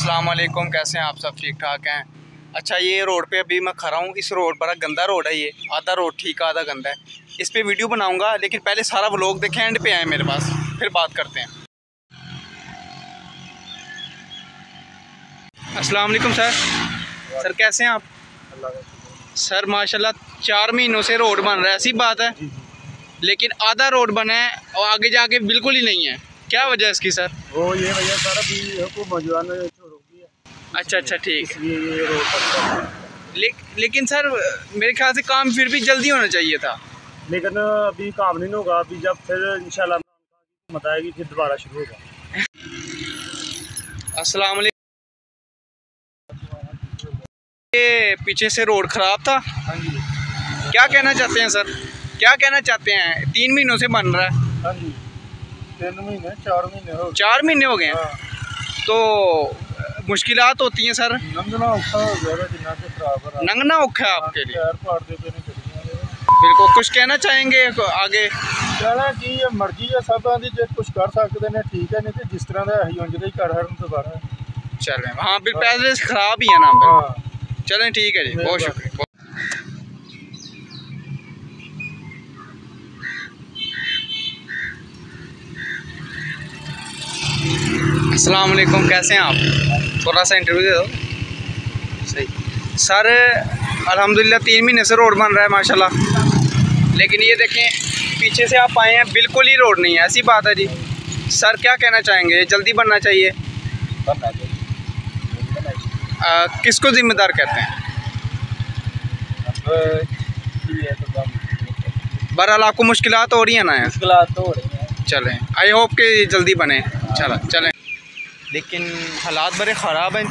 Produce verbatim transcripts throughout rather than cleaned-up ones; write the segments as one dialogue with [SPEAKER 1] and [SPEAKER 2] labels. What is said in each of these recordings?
[SPEAKER 1] अस्सलाम वालेकुम, कैसे हैं आप सब? ठीक ठाक हैं। अच्छा, ये रोड पे अभी मैं खड़ा हूँ। इस रोड बड़ा गंदा रोड है, ये आधा रोड ठीक आधा गंदा है। इस पे वीडियो बनाऊंगा, लेकिन पहले सारा व्लॉग देखें, एंड पे आए मेरे पास, फिर बात करते हैं। अस्सलाम वालेकुम सर। सर कैसे हैं आप? सर माशाल्लाह चार महीनों से रोड बन रहा है, ऐसी बात है, लेकिन आधा रोड बना है और आगे जाके बिल्कुल ही नहीं है। क्या वजह है इसकी सर?
[SPEAKER 2] वो ये वजह सर अभी मौजूदा ने रोकी है।
[SPEAKER 1] अच्छा अच्छा ठीक है।
[SPEAKER 2] ये रोड
[SPEAKER 1] ले, लेकिन सर मेरे ख्याल से काम फिर भी जल्दी होना चाहिए था।
[SPEAKER 2] लेकिन अभी काम नहीं होगा। अभी जब फिर इंशाल्लाह बताएगी फिर दोबारा शुरू होगा।
[SPEAKER 1] अस्सलाम वालेकुम। ये पीछे से रोड ख़राब था।
[SPEAKER 2] हाँ जी।
[SPEAKER 1] क्या कहना चाहते हैं सर? क्या कहना चाहते हैं? तीन महीनों से बन रहा है।
[SPEAKER 2] हाँ जी, तीन महीने चार महीने हो
[SPEAKER 1] चार महीने हो गए हैं।
[SPEAKER 2] हाँ।
[SPEAKER 1] तो मुश्किलात होती हैं सर।
[SPEAKER 2] नंगना औखा हो गया जिन्ना से खराब है।
[SPEAKER 1] नंगना औखा है आपके लिए?
[SPEAKER 2] पैर फाड़ दे पे नहीं
[SPEAKER 1] बिल्कुल। कुछ कहना चाहेंगे आगे?
[SPEAKER 2] कहना कि ये मर्जी है सब दी, जो कुछ कर सकते हैं ठीक है, नहीं तो जिस तरह का अं उंजदा ही कर हर दोबारा।
[SPEAKER 1] चलें, हाँ बिल पहले से ख़राब ही है ना।
[SPEAKER 2] हाँ
[SPEAKER 1] चलें ठीक है जी, बहुत शुक्रिया। अस्सलाम वालेकुम, कैसे हैं आप? थोड़ा सा इंटरव्यू दे दो। सही सर, अल्हम्दुलिल्लाह तीन महीने से रोड बन रहा है माशाल्लाह, लेकिन ये देखें पीछे से आप आए हैं, बिल्कुल ही रोड नहीं है, ऐसी बात है जी। सर क्या कहना चाहेंगे? जल्दी बनना चाहिए।
[SPEAKER 2] बनना चाहिए।
[SPEAKER 1] आ, किसको ज़िम्मेदार कहते हैं? बहरहाल आपको मुश्किलात हो रही है ना?
[SPEAKER 2] मुश्किलात तो हो रही हैं।
[SPEAKER 1] चलें, आई होप कि जल्दी बने। चला चलें, लेकिन हालात बड़े ख़राब हैं।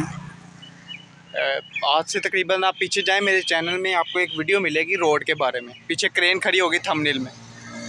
[SPEAKER 1] आज से तकरीबन आप पीछे जाएं, मेरे चैनल में आपको एक वीडियो मिलेगी रोड के बारे में। पीछे क्रेन खड़ी होगी थंबनेल में।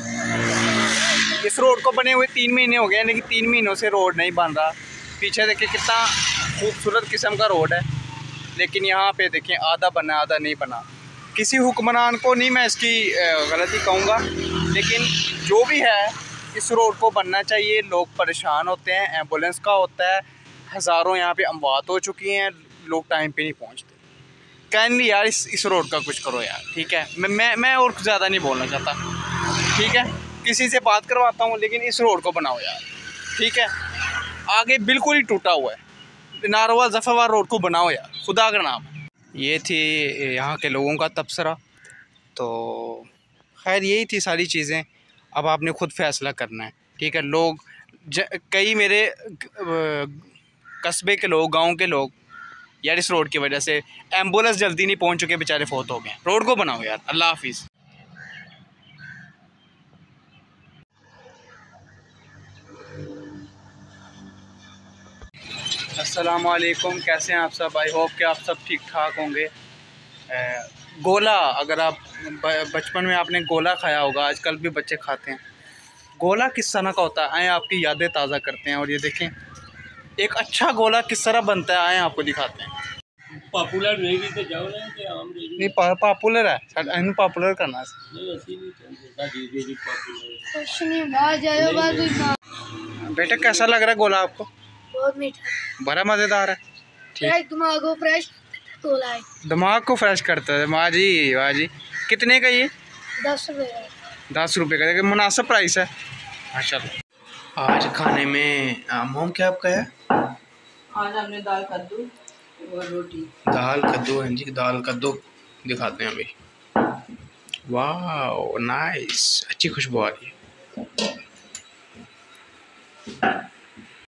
[SPEAKER 1] इस रोड को बने हुए तीन महीने हो गए, लेकिन तीन महीनों से रोड नहीं बन रहा। पीछे देखिए कितना खूबसूरत किस्म का रोड है, लेकिन यहाँ पे देखें आधा बना आधा नहीं बना। किसी हुक्मरान को नहीं मैं इसकी गलती कहूँगा, लेकिन जो भी है इस रोड को बनना चाहिए। लोग परेशान होते हैं, एम्बुलेंस का होता है, हज़ारों यहाँ पे अमवात हो चुकी हैं, लोग टाइम पे नहीं पहुँचते। काइंडली यार इस इस रोड का कुछ करो यार, ठीक है। मैं मैं मैं और ज़्यादा नहीं बोलना चाहता, ठीक है। किसी से बात करवाता हूँ, लेकिन इस रोड को बनाओ यार, ठीक है। आगे बिल्कुल ही टूटा हुआ है, नारवा जफ़रवार रोड को बनाओ यार, खुदा का नाम। ये थी यहाँ के लोगों का तबसरा। तो खैर यही थी सारी चीज़ें। अब आपने खुद फैसला करना है, ठीक है। लोग ज, कई मेरे कस्बे के लोग, गांव के लोग यार इस रोड की वजह से एम्बुलेंस जल्दी नहीं पहुंच चुके, बेचारे फौत हो गए। रोड को बनाओ यार। अल्लाह हाफिज़। अस्सलाम वालेकुम, कैसे हैं आप सब? आई होप कि आप सब ठीक ठाक होंगे। गोला, अगर आप बचपन में आपने गोला खाया होगा, आजकल भी बच्चे खाते हैं। गोला किस तरह का होता है, आए आपकी यादें ताज़ा करते हैं। और ये देखें एक अच्छा गोला किस तरह बनता है, आए आपको दिखाते हैं।
[SPEAKER 2] पॉपुलर नहीं तो जाओ ना कि आम
[SPEAKER 1] नहीं पॉपुलर है, इन पॉपुलर करना बेटा। कैसा लग रहा है गोला आपको?
[SPEAKER 3] बहुत मीठा,
[SPEAKER 1] बड़ा मज़ेदार है, ठीक।
[SPEAKER 3] दिमाग को फ्रेश गोला है,
[SPEAKER 1] दिमाग को फ्रेश करता है। वाह जी वाह जी। कितने का ये?
[SPEAKER 3] दस रुपये का।
[SPEAKER 1] दस रुपये का, मुनासिब प्राइस है माशाल्लाह। आज खाने में मोम क्या आपका है?
[SPEAKER 4] आज हमने दाल कद्दू और रोटी।
[SPEAKER 1] दाल कद्दू है जी, दाल कद्दू दिखाते हैं अभी। वाह नाइस, अच्छी खुशबू आ रही है।